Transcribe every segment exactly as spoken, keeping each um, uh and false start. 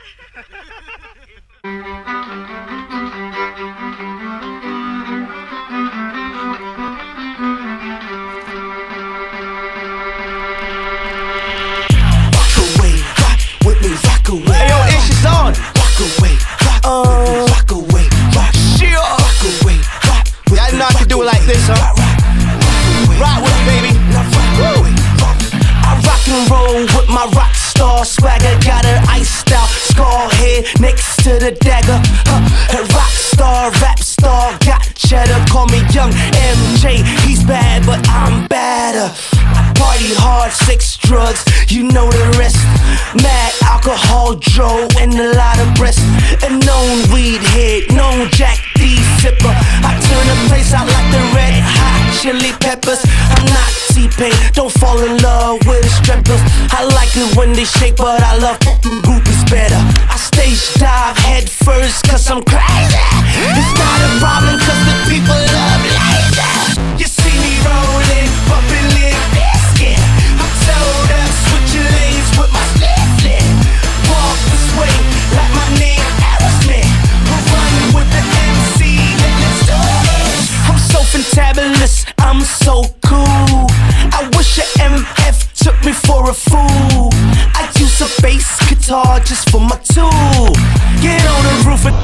Like this, huh? Rock with it, baby. Woo. I rock and roll with my rock star swagger. Got her iced out skull head next to the dagger. Huh. A rock star, rap star, got cheddar. Call me Young M J. He's bad, but I'm badder. I party hard, sex, drugs, you know the rest. Mad alcohol, dro, and a lot of breasts. A known weed head, known Jack D sipper. I turn the place out like the red hot chili peppers. I'm not T-Pain, don't fall in love with the strippers. I like it when they shake, but I love groupies better. I stage dive head first cause I'm crazy. It's not a problem cause the people love laser. You see me rolling, bumping Limp Bizkit. I'm told up, switching lanes with my slip slip. Walk this way like my name Aerosmith. We're running with the M C, let's do this. I'm so fantabulous, I'm so cool. I wish a M F took me for a fool. I use a bass guitar just for my tool. Get on the roof and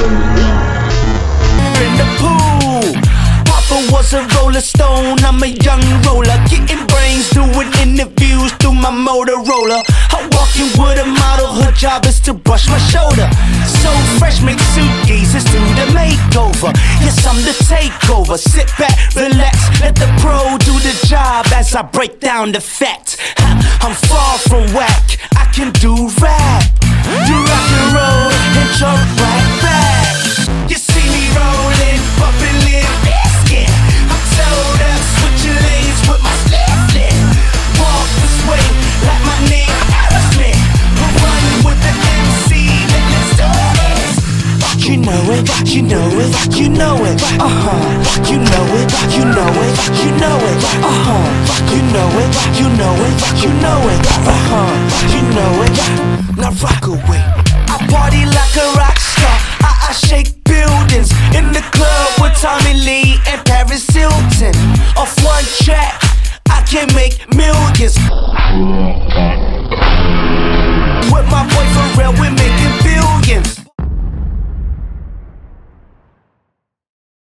in the pool. Papa was a roller stone, I'm a young roller. Getting brains, doing interviews through my Motorola. I'm walking with a model, her job is to brush my shoulder. So fresh, make suitcases do the makeover. Yes, I'm the takeover. Sit back, relax, let the pro do the job as I break down the facts. I'm far from whack, I can do rap, do rock and roll and jump right back. You see me rolling, bumping Limp Bizkit. I'm told up, switching lanes with my slip slip. Walk this way like my name Aerosmith. We're running with the M C, let's do this. You know it, you know it, you know it. Uh-huh. You know it, you know it, you know it. Uh-huh. You know it, you know it, you know it. Uh-huh. You know it. Now rock away. I party like a rock star. I, I shake buildings in the club with Tommy Lee and Paris Hilton. Off one track, I can make millions. With my boy Pharrell, we're making billions.